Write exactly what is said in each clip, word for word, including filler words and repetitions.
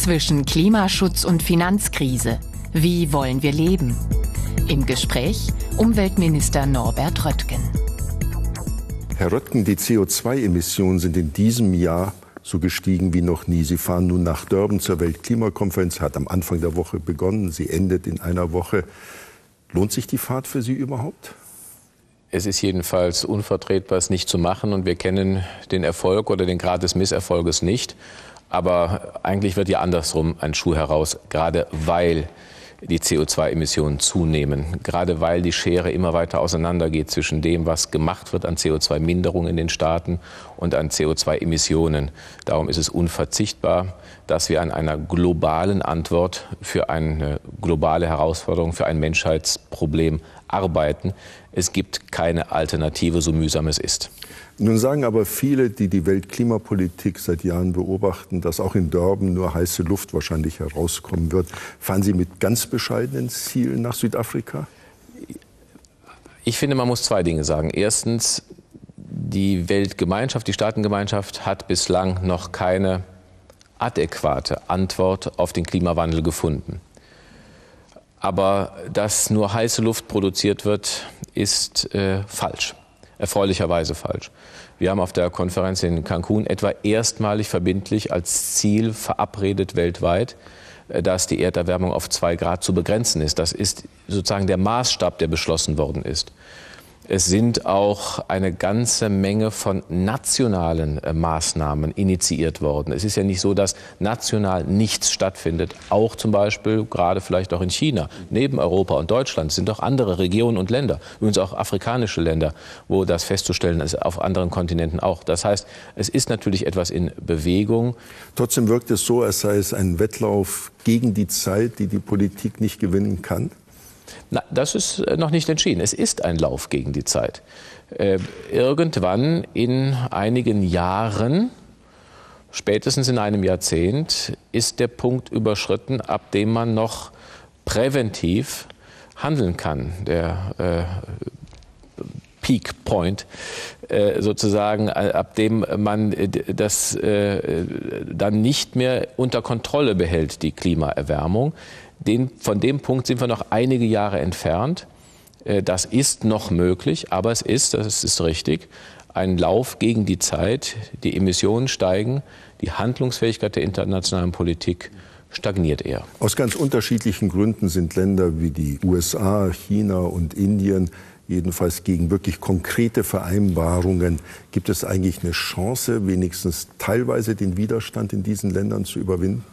Zwischen Klimaschutz und Finanzkrise. Wie wollen wir leben? Im Gespräch Umweltminister Norbert Röttgen. Herr Röttgen, die C O zwei Emissionen sind in diesem Jahr so gestiegen wie noch nie. Sie fahren nun nach Durban zur Weltklimakonferenz, hat am Anfang der Woche begonnen, sie endet in einer Woche. Lohnt sich die Fahrt für Sie überhaupt? Es ist jedenfalls unvertretbar, es nicht zu machen, und wir kennen den Erfolg oder den Grad des Misserfolges nicht. Aber eigentlich wird ja andersrum ein Schuh heraus, gerade weil die C O zwei Emissionen zunehmen, gerade weil die Schere immer weiter auseinandergeht zwischen dem, was gemacht wird an C O zwei Minderung in den Staaten und an C O zwei Emissionen. Darum ist es unverzichtbar, dass wir an einer globalen Antwort für eine globale Herausforderung, für ein Menschheitsproblem arbeiten. Es gibt keine Alternative, so mühsam es ist. Nun sagen aber viele, die die Weltklimapolitik seit Jahren beobachten, dass auch in Durban nur heiße Luft wahrscheinlich herauskommen wird. Fahren Sie mit ganz bescheidenen Zielen nach Südafrika? Ich finde, man muss zwei Dinge sagen. Erstens, die Weltgemeinschaft, die Staatengemeinschaft hat bislang noch keine adäquate Antwort auf den Klimawandel gefunden. Aber dass nur heiße Luft produziert wird, ist äh, falsch. Erfreulicherweise falsch. Wir haben auf der Konferenz in Cancun etwa erstmalig verbindlich als Ziel verabredet weltweit, dass die Erderwärmung auf zwei Grad zu begrenzen ist. Das ist sozusagen der Maßstab, der beschlossen worden ist. Es sind auch eine ganze Menge von nationalen äh, Maßnahmen initiiert worden. Es ist ja nicht so, dass national nichts stattfindet. Auch zum Beispiel, gerade vielleicht auch in China, neben Europa und Deutschland, sind auch andere Regionen und Länder, übrigens auch afrikanische Länder, wo das festzustellen ist, auf anderen Kontinenten auch. Das heißt, es ist natürlich etwas in Bewegung. Trotzdem wirkt es so, als sei es ein Wettlauf gegen die Zeit, die die Politik nicht gewinnen kann. Na, das ist noch nicht entschieden. Es ist ein Lauf gegen die Zeit. Äh, irgendwann in einigen Jahren, spätestens in einem Jahrzehnt, ist der Punkt überschritten, ab dem man noch präventiv handeln kann. Der äh, Peak Point, äh, sozusagen, ab dem man das äh, dann nicht mehr unter Kontrolle behält, die Klimaerwärmung. Den, von dem Punkt sind wir noch einige Jahre entfernt. Das ist noch möglich, aber es ist, das ist richtig, ein Lauf gegen die Zeit. Die Emissionen steigen, die Handlungsfähigkeit der internationalen Politik stagniert eher. Aus ganz unterschiedlichen Gründen sind Länder wie die U S A, China und Indien jedenfalls gegen wirklich konkrete Vereinbarungen. Gibt es eigentlich eine Chance, wenigstens teilweise den Widerstand in diesen Ländern zu überwinden?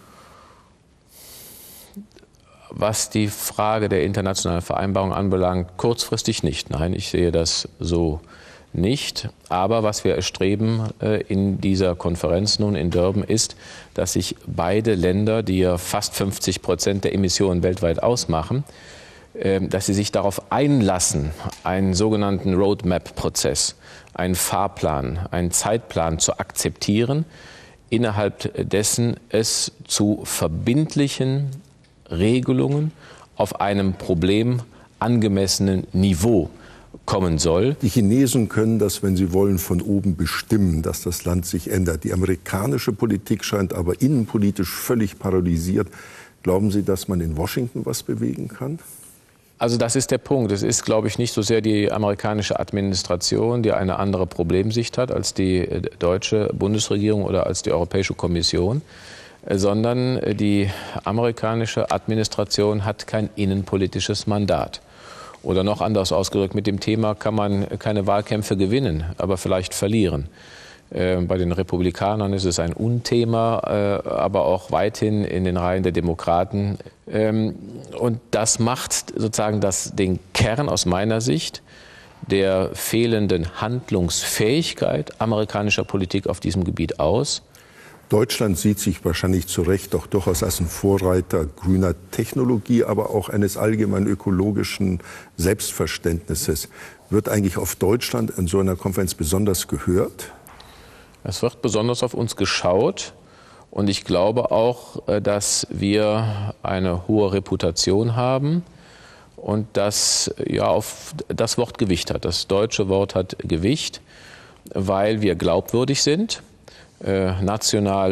Was die Frage der internationalen Vereinbarung anbelangt, kurzfristig nicht. Nein, ich sehe das so nicht. Aber was wir erstreben äh, in dieser Konferenz nun in Durban ist, dass sich beide Länder, die ja fast fünfzig Prozent der Emissionen weltweit ausmachen, äh, dass sie sich darauf einlassen, einen sogenannten Roadmap-Prozess, einen Fahrplan, einen Zeitplan zu akzeptieren, innerhalb dessen es zu verbindlichen Regelungen auf einem Problem angemessenen Niveau kommen soll. Die Chinesen können das, wenn sie wollen, von oben bestimmen, dass das Land sich ändert. Die amerikanische Politik scheint aber innenpolitisch völlig paralysiert. Glauben Sie, dass man in Washington was bewegen kann? Also das ist der Punkt. Es ist, glaube ich, nicht so sehr die amerikanische Administration, die eine andere Problemsicht hat als die deutsche Bundesregierung oder als die Europäische Kommission, sondern die amerikanische Administration hat kein innenpolitisches Mandat. Oder noch anders ausgedrückt, mit dem Thema kann man keine Wahlkämpfe gewinnen, aber vielleicht verlieren. Äh, bei den Republikanern ist es ein Unthema, äh, aber auch weithin in den Reihen der Demokraten. Ähm, und das macht sozusagen das, den Kern aus meiner Sicht der fehlenden Handlungsfähigkeit amerikanischer Politik auf diesem Gebiet aus. Deutschland sieht sich wahrscheinlich zu Recht auch durchaus als ein Vorreiter grüner Technologie, aber auch eines allgemein ökologischen Selbstverständnisses. Wird eigentlich auf Deutschland in so einer Konferenz besonders gehört? Es wird besonders auf uns geschaut. Und ich glaube auch, dass wir eine hohe Reputation haben und dass ja, auf das Wort Gewicht hat. Das deutsche Wort hat Gewicht, weil wir glaubwürdig sind. Äh, national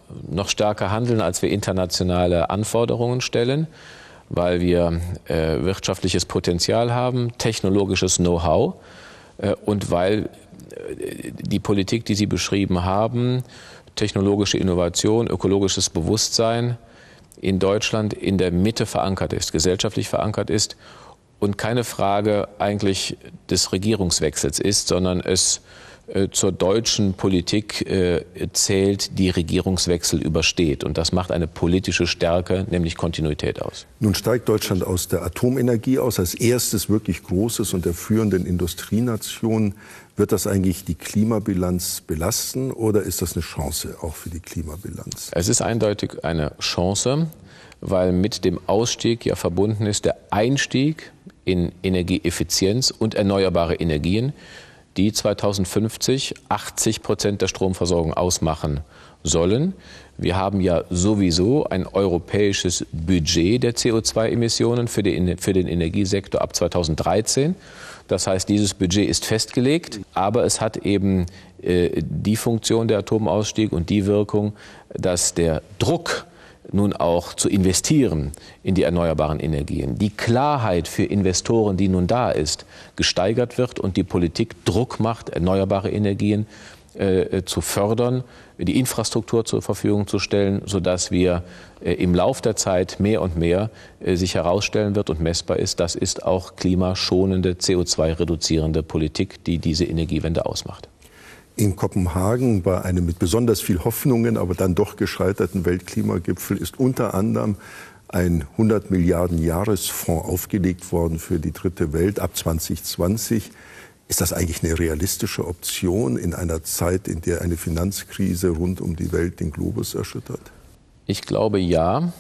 noch stärker handeln, als wir internationale Anforderungen stellen, weil wir äh, wirtschaftliches Potenzial haben, technologisches Know-how äh, und weil äh, die Politik, die Sie beschrieben haben, technologische Innovation, ökologisches Bewusstsein in Deutschland in der Mitte verankert ist, gesellschaftlich verankert ist und keine Frage eigentlich des Regierungswechsels ist, sondern es äh, zur deutschen Politik äh, zählt, die Regierungswechsel übersteht. Und das macht eine politische Stärke, nämlich Kontinuität aus. Nun steigt Deutschland aus der Atomenergie aus, als erstes wirklich großes und der führenden Industrienation. Wird das eigentlich die Klimabilanz belasten oder ist das eine Chance auch für die Klimabilanz? Es ist eindeutig eine Chance, weil mit dem Ausstieg ja verbunden ist der Einstieg in Energieeffizienz und erneuerbare Energien, die zweitausendfünfzig achtzig Prozent der Stromversorgung ausmachen sollen. Wir haben ja sowieso ein europäisches Budget der C O zwei Emissionen für den, für den Energiesektor ab zweitausenddreizehn. Das heißt, dieses Budget ist festgelegt, aber es hat eben äh, die Funktion der Atomausstieg und die Wirkung, dass der Druck nun auch zu investieren in die erneuerbaren Energien, die Klarheit für Investoren, die nun da ist, gesteigert wird und die Politik Druck macht, erneuerbare Energien äh, zu fördern, die Infrastruktur zur Verfügung zu stellen, sodass wir äh, im Lauf der Zeit mehr und mehr äh, sich herausstellen wird und messbar ist, das ist auch klimaschonende, C O zwei reduzierende Politik, die diese Energiewende ausmacht. In Kopenhagen bei einem mit besonders viel Hoffnungen, aber dann doch gescheiterten Weltklimagipfel ist unter anderem ein hundert Milliarden Jahresfonds aufgelegt worden für die dritte Welt ab zweitausendzwanzig. Ist das eigentlich eine realistische Option in einer Zeit, in der eine Finanzkrise rund um die Welt den Globus erschüttert? Ich glaube ja,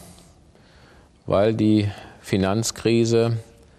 weil die Finanzkrise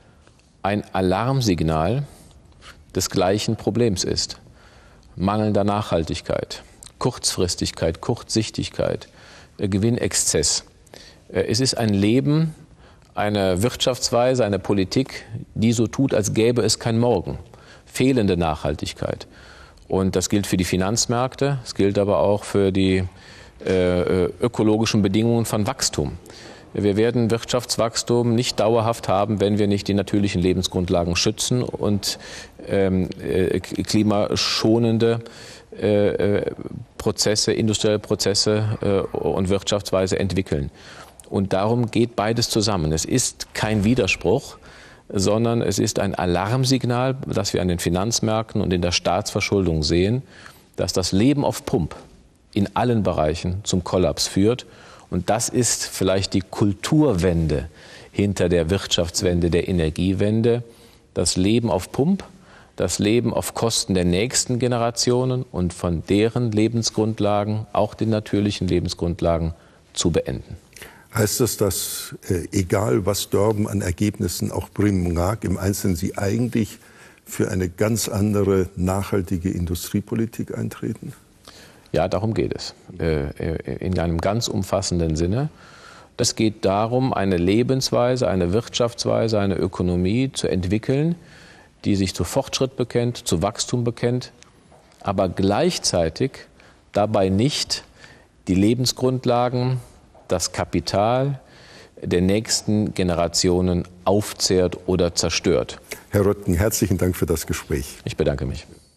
ein Alarmsignal des gleichen Problems ist. Mangelnder Nachhaltigkeit, Kurzfristigkeit, Kurzsichtigkeit, Gewinnexzess. Es ist ein Leben, eine Wirtschaftsweise, eine Politik, die so tut, als gäbe es kein Morgen. Fehlende Nachhaltigkeit. Und das gilt für die Finanzmärkte, es gilt aber auch für die äh, ökologischen Bedingungen von Wachstum. Wir werden Wirtschaftswachstum nicht dauerhaft haben, wenn wir nicht die natürlichen Lebensgrundlagen schützen und ähm, äh, klimaschonende äh, Prozesse, industrielle Prozesse äh, und Wirtschaftsweise entwickeln. Und darum geht beides zusammen. Es ist kein Widerspruch, sondern es ist ein Alarmsignal, das wir an den Finanzmärkten und in der Staatsverschuldung sehen, dass das Leben auf Pump in allen Bereichen zum Kollaps führt. Und das ist vielleicht die Kulturwende hinter der Wirtschaftswende, der Energiewende. Das Leben auf Pump, das Leben auf Kosten der nächsten Generationen und von deren Lebensgrundlagen, auch den natürlichen Lebensgrundlagen, zu beenden. Heißt das, dass äh, egal was Durban an Ergebnissen auch bringen mag, im Einzelnen Sie eigentlich für eine ganz andere nachhaltige Industriepolitik eintreten? Ja, darum geht es, in einem ganz umfassenden Sinne. Das geht darum, eine Lebensweise, eine Wirtschaftsweise, eine Ökonomie zu entwickeln, die sich zu Fortschritt bekennt, zu Wachstum bekennt, aber gleichzeitig dabei nicht die Lebensgrundlagen, das Kapital der nächsten Generationen aufzehrt oder zerstört. Herr Röttgen, herzlichen Dank für das Gespräch. Ich bedanke mich.